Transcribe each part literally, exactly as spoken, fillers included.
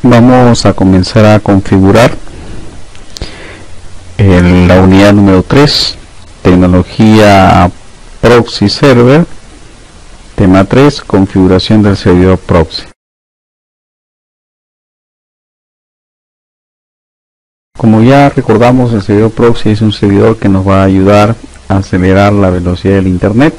Vamos a comenzar a configurar en la unidad número tres, tecnología proxy server, tema tres, configuración del servidor proxy. Como ya recordamos, el servidor proxy es un servidor que nos va a ayudar a acelerar la velocidad del internet,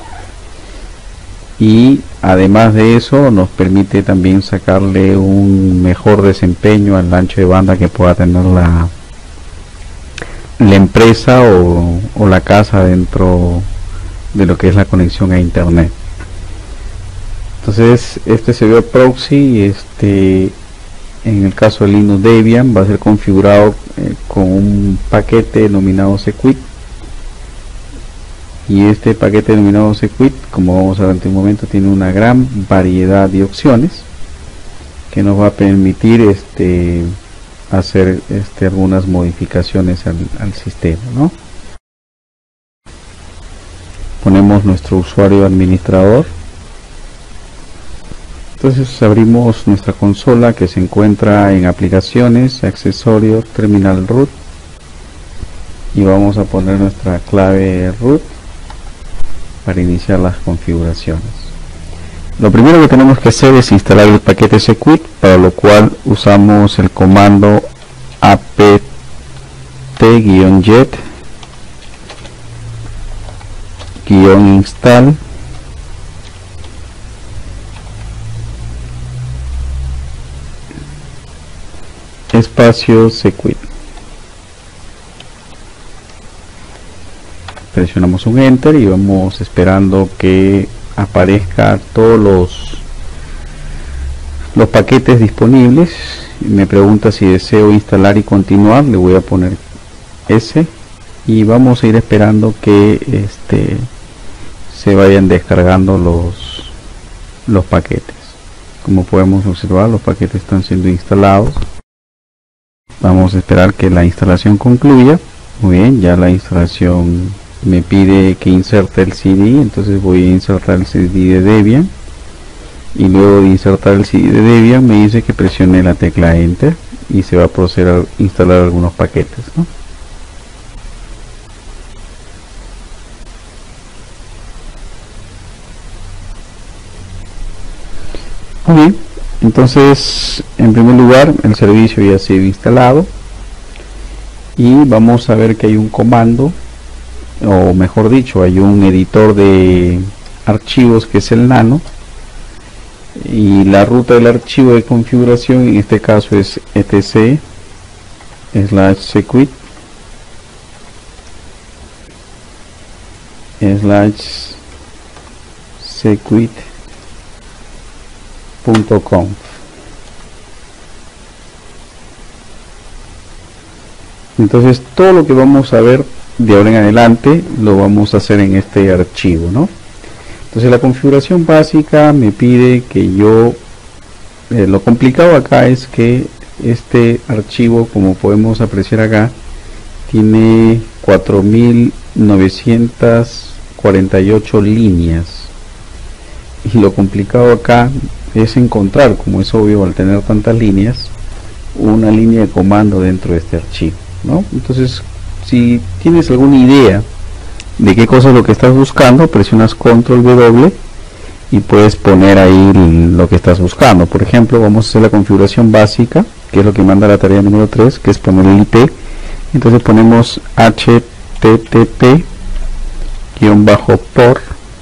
y además de eso nos permite también sacarle un mejor desempeño al ancho de banda que pueda tener la, la empresa o, o la casa dentro de lo que es la conexión a internet. Entonces este servidor proxy, este en el caso de Linux Debian, va a ser configurado eh, con un paquete denominado Sequit. Y este paquete denominado Sequit, como vamos a ver en un momento, tiene una gran variedad de opciones que nos va a permitir este hacer este algunas modificaciones al, al sistema, ¿no? Ponemos nuestro usuario administrador. Entonces abrimos nuestra consola, que se encuentra en aplicaciones, accesorios, terminal root, y vamos a poner nuestra clave root para iniciar las configuraciones. Lo primero que tenemos que hacer es instalar el paquete Sequit, para lo cual usamos el comando apt-get install espacio Sequit. Presionamos un enter y vamos esperando que aparezca todos los los paquetes disponibles. Me pregunta si deseo instalar y continuar, le voy a poner ese, y vamos a ir esperando que este se vayan descargando los los paquetes. Como podemos observar, los paquetes están siendo instalados. Vamos a esperar que la instalación concluya. Muy bien, ya la instalación me pide que inserte el C D, entonces voy a insertar el C D de Debian, y luego de insertar el C D de Debian me dice que presione la tecla enter y se va a proceder a instalar algunos paquetes, ¿no? Muy bien, entonces en primer lugar el servicio ya ha sido instalado, y vamos a ver que hay un comando, o mejor dicho, hay un editor de archivos que es el nano, y la ruta del archivo de configuración en este caso es etc slash sequit slash sequit punto conf. Entonces todo lo que vamos a ver de ahora en adelante lo vamos a hacer en este archivo, ¿no? Entonces la configuración básica me pide que yo eh, lo complicado acá es que este archivo, como podemos apreciar acá, tiene cuatro mil novecientas cuarenta y ocho líneas, y lo complicado acá es encontrar, como es obvio al tener tantas líneas, una línea de comando dentro de este archivo, ¿no? Entonces, si tienes alguna idea de qué cosa es lo que estás buscando, presionas control W y puedes poner ahí lo que estás buscando. Por ejemplo, vamos a hacer la configuración básica, que es lo que manda la tarea número tres, que es poner el I P. Entonces ponemos http por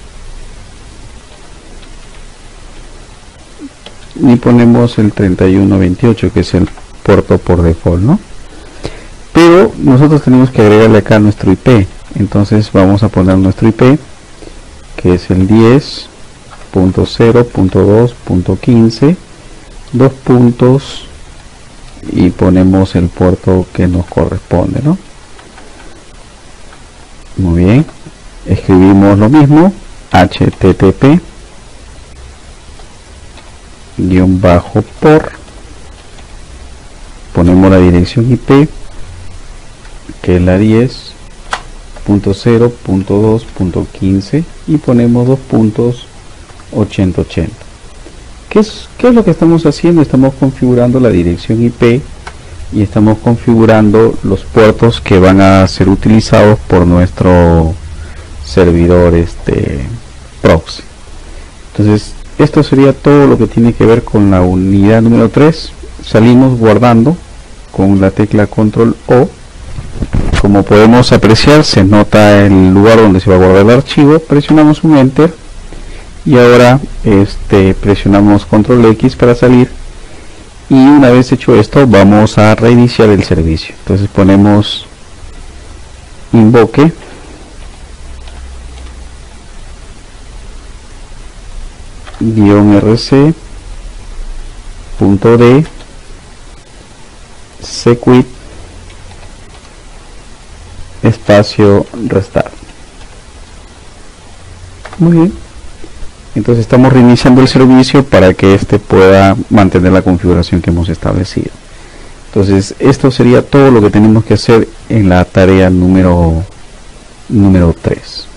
y ponemos el treinta y uno veintiocho, que es el puerto por default, ¿no? Pero nosotros tenemos que agregarle acá nuestro I P. Entonces vamos a poner nuestro I P, que es el diez punto cero punto dos punto quince, dos puntos, y ponemos el puerto que nos corresponde, ¿no? Muy bien, escribimos lo mismo, http guión bajo por, ponemos la dirección I P, que es la diez punto cero punto dos punto quince, y ponemos dos puntos ochenta ochenta. ¿qué es, qué es lo que estamos haciendo? Estamos configurando la dirección I P y estamos configurando los puertos que van a ser utilizados por nuestro servidor este proxy. Entonces esto sería todo lo que tiene que ver con la unidad número tres. Salimos guardando con la tecla control O. Como podemos apreciar, se nota el lugar donde se va a guardar el archivo. Presionamos un enter y ahora este presionamos control X para salir, y una vez hecho esto vamos a reiniciar el servicio. Entonces ponemos invoke guión rc punto d sequit espacio restart. Muy bien, entonces estamos reiniciando el servicio para que este pueda mantener la configuración que hemos establecido. Entonces esto sería todo lo que tenemos que hacer en la tarea número número tres.